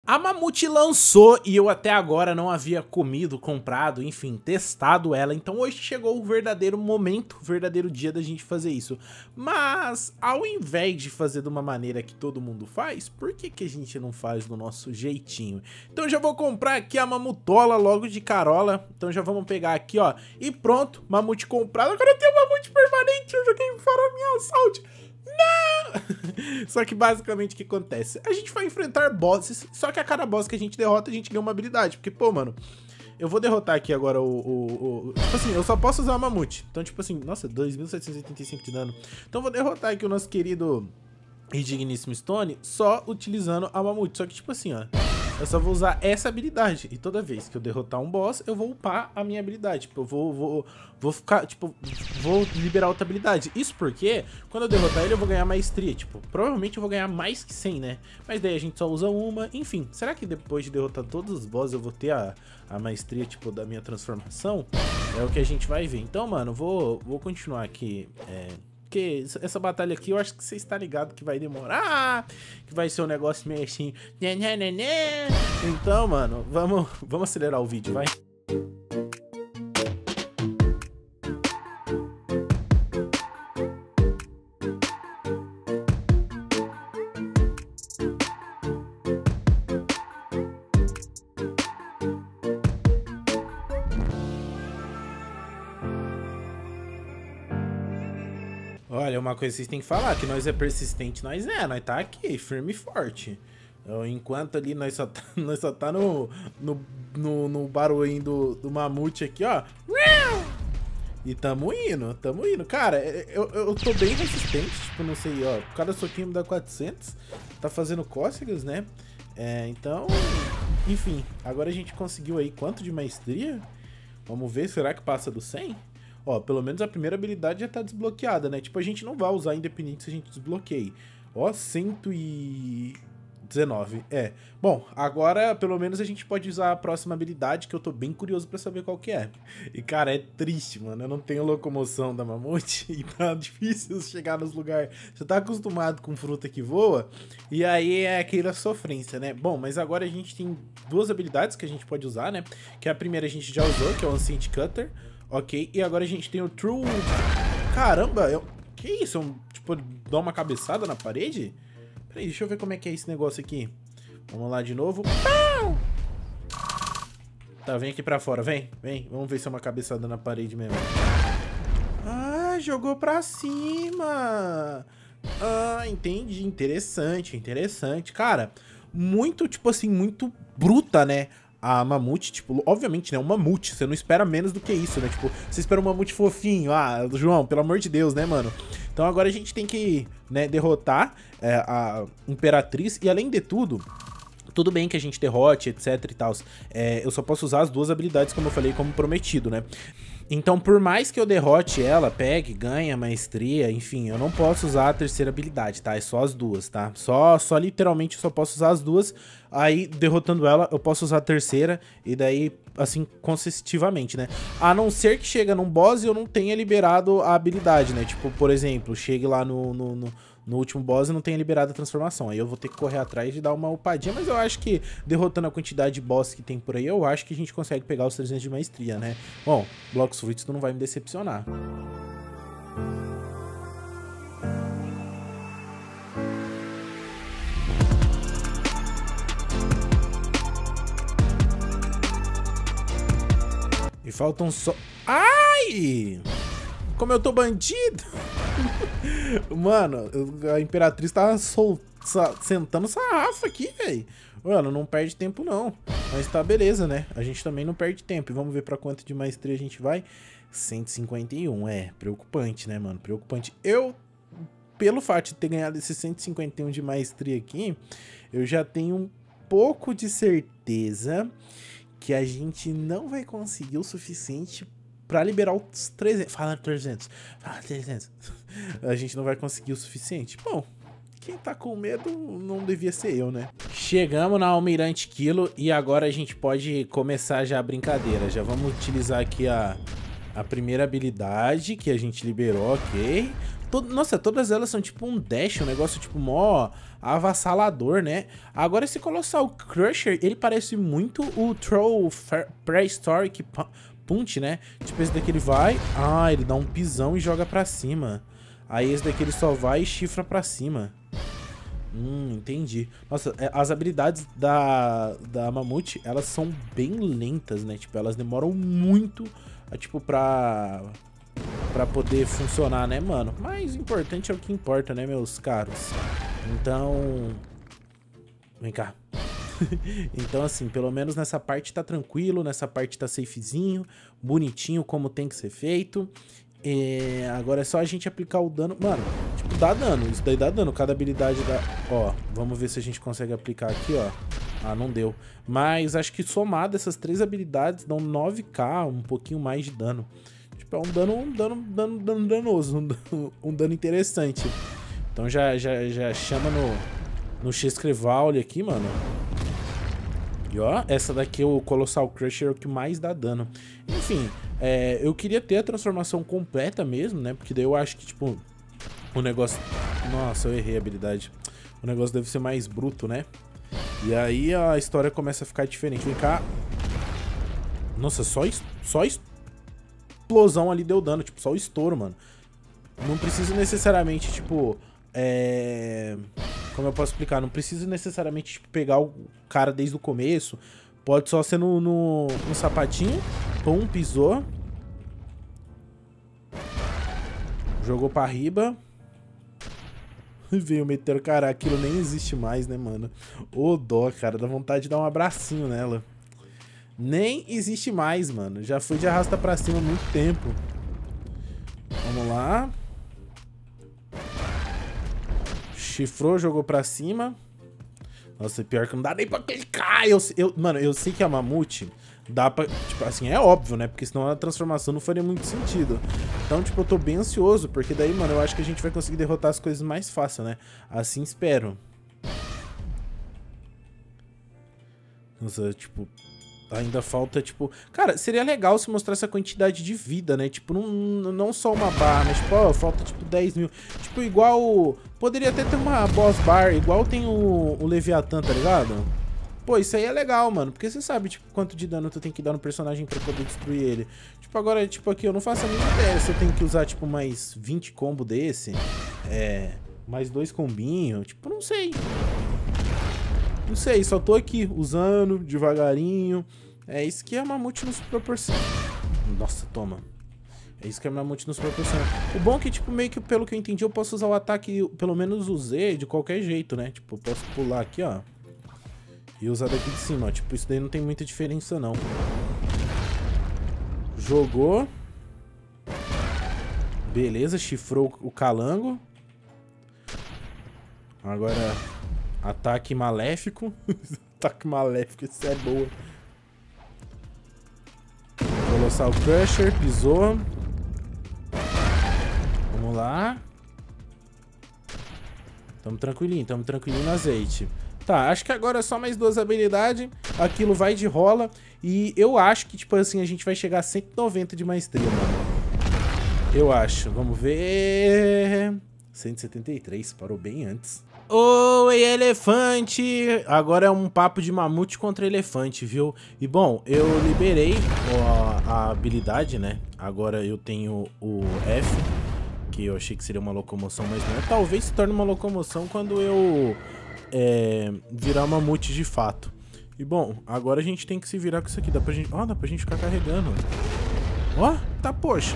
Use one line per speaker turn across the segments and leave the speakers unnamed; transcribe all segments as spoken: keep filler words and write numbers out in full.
A Mamute lançou e eu até agora não havia comido, comprado, enfim, testado ela. Então hoje chegou o verdadeiro momento, o verdadeiro dia da gente fazer isso. Mas ao invés de fazer de uma maneira que todo mundo faz, por que que a gente não faz do nosso jeitinho? Então eu já vou comprar aqui a Mamutola logo de carola. Então já vamos pegar aqui, ó. E pronto, Mamute comprado. Agora eu tenho uma Mamute permanente, eu joguei fora a minha assault. Não! Só que basicamente o que acontece? A gente vai enfrentar bosses, só que a cada boss que a gente derrota, a gente ganha uma habilidade. Porque, pô, mano, eu vou derrotar aqui agora o... o, o tipo assim, eu só posso usar a Mamute. Então, tipo assim, nossa, dois mil setecentos e oitenta e cinco de dano. Então eu vou derrotar aqui o nosso querido e digníssimo Stone só utilizando a Mamute. Só que, tipo assim, ó, eu só vou usar essa habilidade. E toda vez que eu derrotar um boss, eu vou upar a minha habilidade. Tipo, eu vou, vou, vou ficar, tipo, vou liberar outra habilidade. Isso porque, quando eu derrotar ele, eu vou ganhar maestria. Tipo, provavelmente eu vou ganhar mais que cem, né? Mas daí a gente só usa uma. Enfim, será que depois de derrotar todos os bosses, eu vou ter a, a maestria, tipo, da minha transformação? É o que a gente vai ver. Então, mano, vou, vou continuar aqui, é... Porque essa batalha aqui eu acho que você está ligado que vai demorar, que vai ser um negócio meio assim. Né, né, né, né. Então, mano, vamos, vamos acelerar o vídeo, vai. Olha, uma coisa que vocês têm que falar, que nós é persistente, nós é, nós tá aqui, firme e forte. Então, enquanto ali nós só tá, nós só tá no, no, no, no barulhinho do, do Mamute aqui, ó. E tamo indo, tamo indo. Cara, eu, eu tô bem resistente, tipo, não sei, ó, cada soquinho me dá quatrocentos, tá fazendo cócegas, né? É, então, enfim, agora a gente conseguiu aí quanto de maestria? Vamos ver, será que passa do cem? Ó, pelo menos a primeira habilidade já tá desbloqueada, né? Tipo, a gente não vai usar independente se a gente desbloqueie. Ó, cento e dezenove. É. Bom, agora pelo menos a gente pode usar a próxima habilidade, que eu tô bem curioso pra saber qual que é. E, cara, é triste, mano. Eu não tenho locomoção da Mamute e tá difícil chegar nos lugares. Você tá acostumado com fruta que voa, e aí é aquela sofrência, né? Bom, mas agora a gente tem duas habilidades que a gente pode usar, né? Que a primeira a gente já usou, que é o Ancient Cutter. Ok, e agora a gente tem o True... Caramba, eu... que isso? Eu, tipo, dar uma cabeçada na parede? Peraí, deixa eu ver como é que é esse negócio aqui. Vamos lá de novo. Tá, vem aqui pra fora, vem, vem. Vamos ver se é uma cabeçada na parede mesmo. Ah, jogou pra cima. Ah, entendi. Interessante, interessante. Cara, muito, tipo assim, muito bruta, né? A Mamute, tipo, obviamente, né, um Mamute, você não espera menos do que isso, né, tipo, você espera um Mamute fofinho, ah, João, pelo amor de Deus, né, mano. Então agora a gente tem que, né, derrotar é, a Imperatriz, e além de tudo, tudo bem que a gente derrote, etc e tal, é, eu só posso usar as duas habilidades, como eu falei, como prometido, né. Então, por mais que eu derrote ela, pegue, ganhe a maestria, enfim, eu não posso usar a terceira habilidade, tá? É só as duas, tá? Só, só literalmente eu só posso usar as duas, aí derrotando ela, eu posso usar a terceira, e daí, assim, consecutivamente, né? A não ser que chega num boss e eu não tenha liberado a habilidade, né? Tipo, por exemplo, chegue lá no... no, no No último boss eu não tenho liberado a transformação. Aí eu vou ter que correr atrás de dar uma upadinha. Mas eu acho que derrotando a quantidade de boss que tem por aí, eu acho que a gente consegue pegar os trezentos de maestria, né? Bom, Blox Fruits não vai me decepcionar. E faltam só... Ai! Como eu tô bandido! Mano, a Imperatriz tá sol... sentando sarrafo aqui, velho. Mano, não perde tempo não. Mas tá beleza, né? A gente também não perde tempo. E vamos ver pra quanto de maestria a gente vai. cento e cinquenta e um, é. Preocupante, né, mano? Preocupante. Eu, pelo fato de ter ganhado esse cento e cinquenta e um de maestria aqui, eu já tenho um pouco de certeza que a gente não vai conseguir o suficiente pra liberar os trezentos. Fala trezentos. Fala trezentos. A gente não vai conseguir o suficiente. Bom, quem tá com medo não devia ser eu, né? Chegamos na Almirante Kilo e agora a gente pode começar já a brincadeira. Já vamos utilizar aqui a, a primeira habilidade que a gente liberou, ok? Todo, nossa, todas elas são tipo um dash, um negócio tipo mó avassalador, né? Agora esse Colossal Crusher, ele parece muito o Troll Prehistoric Punch, né? Tipo esse daqui ele vai, ah, ele dá um pisão e joga pra cima. Aí esse daqui ele só vai e chifra pra cima. Hum, entendi. Nossa, as habilidades da, da Mamute, elas são bem lentas, né? Tipo, elas demoram muito, tipo, pra... pra poder funcionar, né, mano? Mas o importante é o que importa, né, meus caros? Então... Vem cá. Então, assim, pelo menos nessa parte tá tranquilo, nessa parte tá safezinho, bonitinho, como tem que ser feito. É... Agora é só a gente aplicar o dano. Mano, tipo, dá dano. Isso daí dá dano. Cada habilidade dá... Ó, vamos ver se a gente consegue aplicar aqui, ó. Ah, não deu. Mas acho que somado essas três habilidades dão nove K, um pouquinho mais de dano. É um dano, um dano, dano, dano danoso, um dano, um dano interessante. Então já, já, já chama no, no X-Crevaule aqui, mano. E ó, essa daqui é o Colossal Crusher, é o que mais dá dano. Enfim, é, eu queria ter a transformação completa mesmo, né? Porque daí eu acho que, tipo, o negócio... Nossa, eu errei a habilidade. O negócio deve ser mais bruto, né? E aí a história começa a ficar diferente. Vem cá. Nossa, só, só explosão ali deu dano, tipo, só o estouro, mano. Não precisa necessariamente, tipo, é... Como eu posso explicar? Não precisa necessariamente, tipo, pegar o cara desde o começo. Pode só ser no, no, no sapatinho. Pum, pisou. Jogou pra riba. Veio meter, cara, aquilo nem existe mais, né, mano? Ô dó, cara, dá vontade de dar um abracinho nela. Nem existe mais, mano. Já foi de arrasta pra cima há muito tempo. Vamos lá. Chifrou, jogou pra cima. Nossa, pior que não dá nem pra clicar. Eu, eu, mano, eu sei que a Mamute dá pra... Tipo, assim, é óbvio, né? Porque senão a transformação não faria muito sentido. Então, tipo, eu tô bem ansioso. Porque daí, mano, eu acho que a gente vai conseguir derrotar as coisas mais fácil, né? Assim espero. Nossa, tipo... Ainda falta, tipo... Cara, seria legal se mostrasse a quantidade de vida, né? Tipo, não, não só uma barra, mas, tipo, ó, falta, tipo, dez mil. Tipo, igual... Poderia até ter uma boss bar, igual tem o, o Leviathan, tá ligado? Pô, isso aí é legal, mano. Porque você sabe, tipo, quanto de dano tu tem que dar no personagem pra poder destruir ele. Tipo, agora, tipo, aqui eu não faço a mínima ideia se eu tenho que usar, tipo, mais vinte combo desse. É... Mais dois combinhos. Tipo, não sei. Não sei, só tô aqui usando devagarinho. É isso que a Mamute nos proporciona. Nossa, toma. É isso que a Mamute nos proporciona. O bom é que, tipo, meio que pelo que eu entendi, eu posso usar o ataque, pelo menos o Z, de qualquer jeito, né? Tipo, eu posso pular aqui, ó. E usar daqui de cima, ó. Tipo, isso daí não tem muita diferença, não. Jogou. Beleza, chifrou o calango. Agora... Ataque maléfico. Ataque maléfico, isso é boa. Colossal Crusher, pisou. Vamos lá. Tamo tranquilinho, tamo tranquilinho no azeite. Tá, acho que agora é só mais duas habilidades. Aquilo vai de rola. E eu acho que, tipo assim, a gente vai chegar a cento e noventa de maestria, mano. Eu acho. Vamos ver... cento e setenta e três, parou bem antes. Oi, elefante! Agora é um papo de mamute contra elefante, viu? E bom, eu liberei a, a habilidade, né? Agora eu tenho o F, que eu achei que seria uma locomoção, mas não é. Talvez se torne uma locomoção quando eu é, virar mamute de fato. E bom, agora a gente tem que se virar com isso aqui. Dá pra gente... Ó, oh, dá pra gente ficar carregando. Ó, oh, tá, poxa.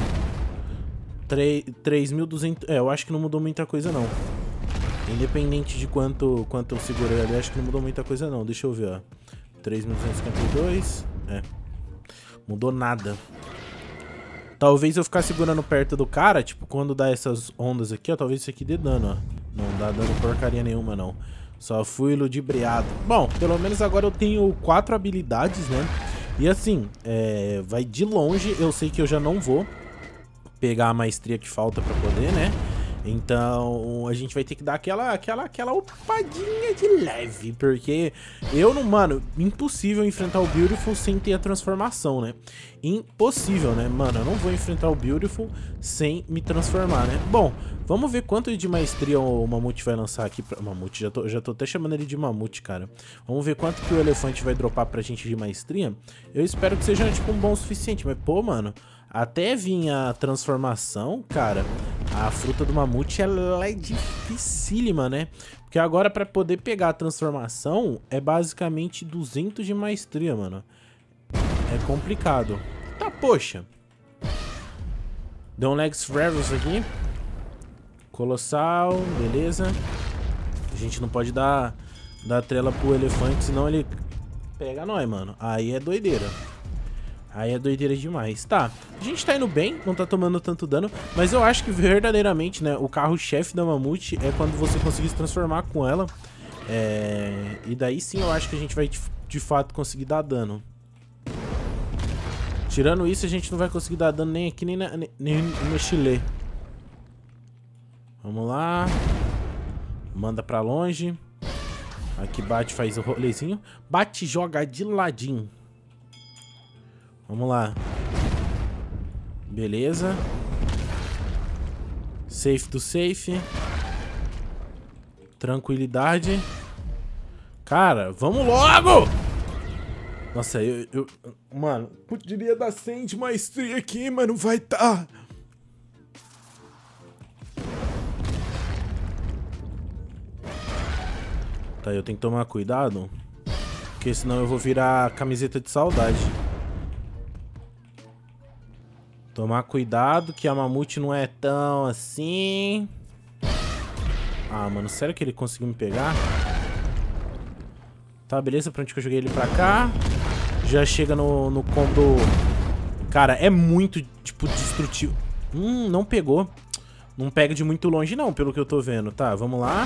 três mil e duzentos... É, eu acho que não mudou muita coisa, não. Independente de quanto, quanto eu segurei ali, acho que não mudou muita coisa não. Deixa eu ver, ó. três mil duzentos e cinquenta e dois. É. Mudou nada. Talvez eu ficar segurando perto do cara, tipo, quando dá essas ondas aqui, ó. Talvez isso aqui dê dano, ó. Não dá dano porcaria nenhuma, não. Só fui ludibriado. Bom, pelo menos agora eu tenho quatro habilidades, né? E assim, é, vai de longe. Eu sei que eu já não vou pegar a maestria que falta pra poder, né? Então a gente vai ter que dar aquela, aquela, aquela upadinha de leve, porque eu não, mano, impossível enfrentar o Beautiful sem ter a transformação, né? Impossível, né? Mano, eu não vou enfrentar o Beautiful sem me transformar, né? Bom, vamos ver quanto de maestria o Mamute vai lançar aqui pra... Mamute, já tô, já tô até chamando ele de Mamute, cara. Vamos ver quanto que o elefante vai dropar pra gente de maestria. Eu espero que seja, tipo, um bom o suficiente, mas, pô, mano... Até vir a transformação, cara, a fruta do mamute ela é dificílima, né? Porque agora pra poder pegar a transformação é basicamente duzentos de maestria, mano. É complicado. Tá, poxa. Deu um Legs Revels aqui. Colossal, beleza. A gente não pode dar, dar trela pro elefante, senão ele pega nós, mano. Aí é doideira. Aí é doideira demais. Tá, a gente tá indo bem, não tá tomando tanto dano, mas eu acho que verdadeiramente, né, o carro-chefe da Mamute é quando você conseguir se transformar com ela. É... E daí sim eu acho que a gente vai de, de fato conseguir dar dano. Tirando isso, a gente não vai conseguir dar dano nem aqui, nem, na, nem, nem no Chile. Vamos lá. Manda pra longe. Aqui bate, faz o rolezinho. Bate e joga de ladinho. Vamos lá. Beleza. Safe do safe. Tranquilidade. Cara, vamos logo! Nossa, eu... eu mano, poderia dar cem de maestria aqui, mas não vai tá. Tá, eu tenho que tomar cuidado. Porque senão eu vou virar camiseta de saudade. Tomar cuidado que a Mamute não é tão assim. Ah, mano, sério que ele conseguiu me pegar? Tá, beleza, pra onde que eu joguei ele pra cá. Já chega no, no combo. Cara, é muito, tipo, destrutivo. Hum, não pegou. Não pega de muito longe não, pelo que eu tô vendo. Tá, vamos lá.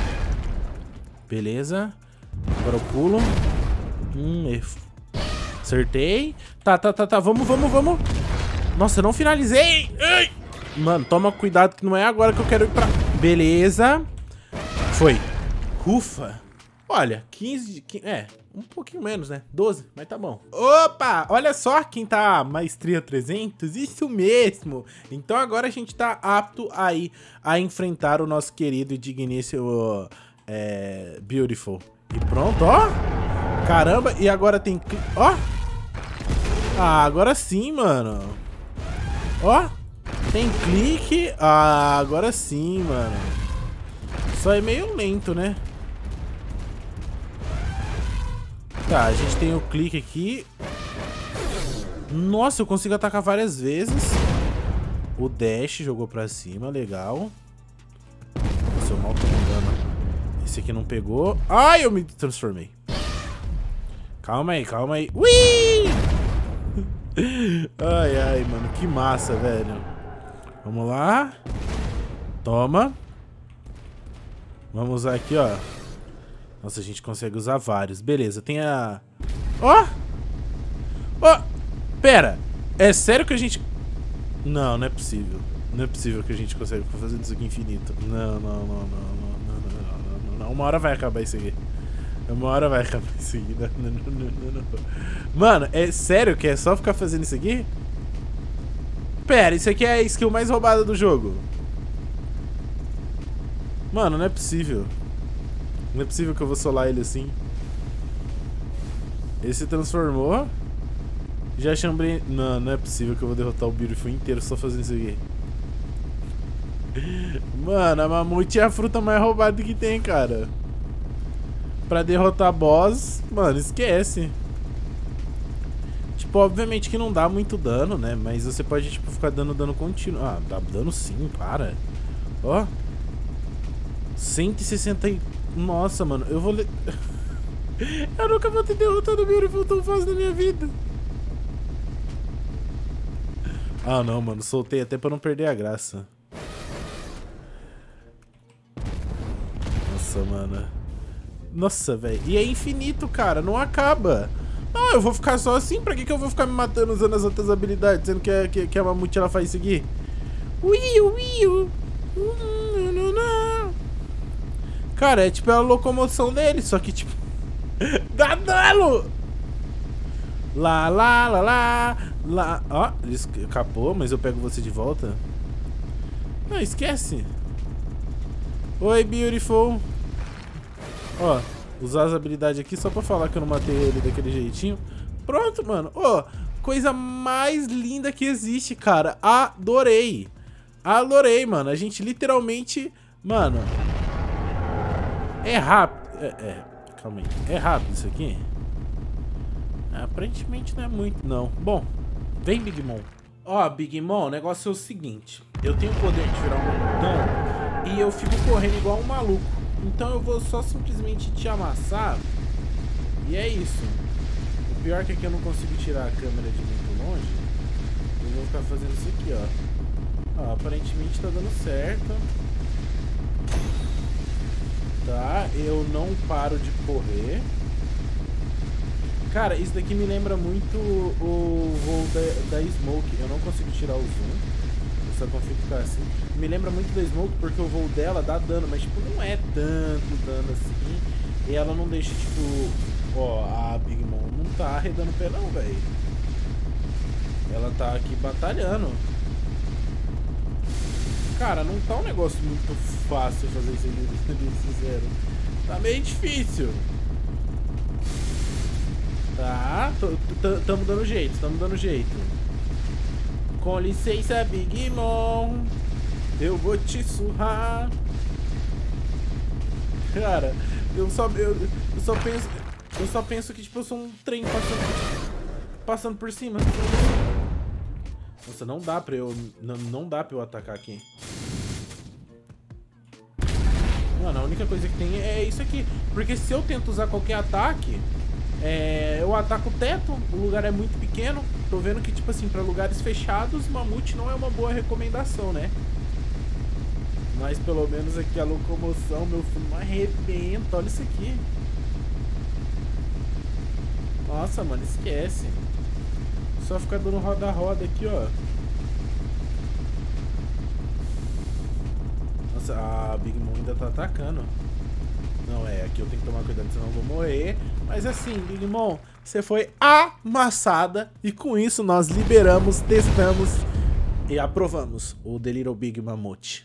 Beleza. Agora eu pulo. Hum, erro. Acertei. Tá, tá, tá, tá, vamos, vamos, vamos. Nossa, eu não finalizei. Ai! Mano, toma cuidado que não é agora que eu quero ir pra... Beleza. Foi. Ufa. Olha, quinze... quinze é, um pouquinho menos, né? doze, mas tá bom. Opa! Olha só quem tá maestria trezentos. Isso mesmo. Então agora a gente tá apto aí a enfrentar o nosso querido e digníssimo é, Beautiful. E pronto, ó. Caramba, e agora tem... Ó. Ah, agora sim, mano. Ó, tem clique. Ah, agora sim, mano. Só é meio lento, né? Tá, a gente tem o clique aqui. Nossa, eu consigo atacar várias vezes. O dash jogou pra cima, legal. Nossa, eu mal tô mandando. Esse aqui não pegou. Ai, eu me transformei. Calma aí, calma aí. Ui! Ai, ai, mano, que massa, velho. Vamos lá. Toma. Vamos usar aqui, ó. Nossa, a gente consegue usar vários. Beleza, tem a... Ó! Ó! Pera! É sério que a gente... Não, não é possível. Não é possível que a gente consiga fazer isso aqui infinito. Não, não, não, não, não, não, não, não, não. Uma hora vai acabar isso aqui. Uma hora vai acabar isso aqui. Não, não, não, não, não. Mano, é sério que é só ficar fazendo isso aqui? Pera, isso aqui é a skill mais roubada do jogo. Mano, não é possível. Não é possível que eu vou solar ele assim. Ele se transformou. Já chambrei... Não, não é possível que eu vou derrotar o Beautiful inteiro só fazendo isso aqui. Mano, a Mamute é a fruta mais roubada que tem, cara. Pra derrotar boss, mano, esquece. Tipo, obviamente que não dá muito dano, né? Mas você pode, tipo, ficar dando dano contínuo. Ah, dá dano sim, para. Ó. cento e sessenta e... Nossa, mano, eu vou... Le... eu nunca vou ter derrotado o Beautiful tão fácil na minha vida. Ah, não, mano, soltei até pra não perder a graça. Nossa, mano. Nossa, velho. E é infinito, cara, não acaba. Não, eu vou ficar só assim? Pra que, que eu vou ficar me matando usando as outras habilidades? Sendo que a, que, que a Mamute ela faz isso aqui? Ui, ui, ui. Cara, é tipo a locomoção dele, só que tipo... dá dano! Lá, lá, lá, lá, lá... Ó, ele escapou, mas eu pego você de volta. Não, esquece. Oi, beautiful. Ó, usar as habilidades aqui só pra falar que eu não matei ele daquele jeitinho. Pronto, mano. Ó, coisa mais linda que existe, cara. Adorei. Adorei, mano. A gente literalmente... Mano... É rápido. É, é, calma aí. É rápido isso aqui? É, aparentemente não é muito, não. Bom, vem, Big Mom. Ó, Big Mom, o negócio é o seguinte. Eu tenho o poder de virar um montão e eu fico correndo igual um maluco. Então eu vou só simplesmente te amassar. E é isso. O pior é que aqui eu não consigo tirar a câmera de muito longe. Eu vou ficar fazendo isso aqui, ó. Ó, aparentemente tá dando certo. Tá, eu não paro de correr. Cara, isso daqui me lembra muito o voo da, da Smoke. Eu não consigo tirar o zoom. Eu só consigo ficar assim. Me lembra muito da Smoke porque o voo dela dá dano, mas tipo, não é tanto dano assim. E ela não deixa, tipo... Ó, a Big Mom não tá arredando pé não, velho. Ela tá aqui batalhando. Cara, não tá um negócio muito fácil fazer isso aí, sincero. Tá meio difícil. Tá, tamo dando jeito, tamo dando jeito. Com licença, Big Mom. Eu vou te surrar. Cara, eu só, eu, eu só penso... Eu só penso que, tipo, eu sou um trem passando, passando por cima. Nossa, não dá pra eu... Não, não dá pra eu atacar aqui. Mano, a única coisa que tem é isso aqui. Porque se eu tento usar qualquer ataque, é, eu ataco o teto, o lugar é muito pequeno. Tô vendo que, tipo assim, pra lugares fechados, mamute não é uma boa recomendação, né? Mas pelo menos aqui a locomoção, meu filho, não arrebenta. Olha isso aqui. Nossa, mano, esquece. Só ficar dando roda-roda aqui, ó. Nossa, a Big Mom ainda tá atacando. Não, é, aqui eu tenho que tomar cuidado, senão eu vou morrer. Mas assim, Big Mom, você foi amassada. E com isso nós liberamos, testamos e aprovamos o The Little Big Mammoth.